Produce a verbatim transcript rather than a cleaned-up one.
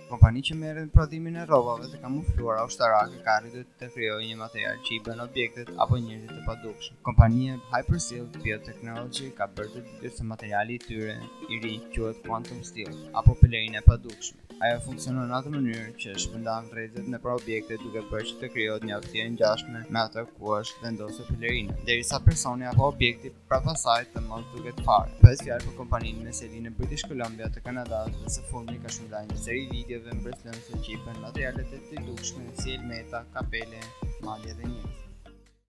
Kompani që merret me prodhimin e rrobave të kamufluara ushtarake ka arritur të krijojë një material që i bën objektet apo njerëzit të padukshëm. Kompania Hyperseal Biotechnology ka bërë të ditur se materiali i tyre i ri quhet Quantum Steel apo pelerinë e padukshme. Ajo funksionon në atë mënyrë që shpërndan rrezet nëpër objekte duke bërë që të krijohet një aftësi e ngjashme me atë ku është vendosur pelerina, derisa personi apo objekti prapa saj të mos duket fare. Bëhet fjalë për kompaninë Meselin e British Columbia të Kanadas dhe së fundmi ka shpërndarë një seri videove mbretërëse që i bën materialet e të dukshme si helmeta, kapele, madje edhe njerëz.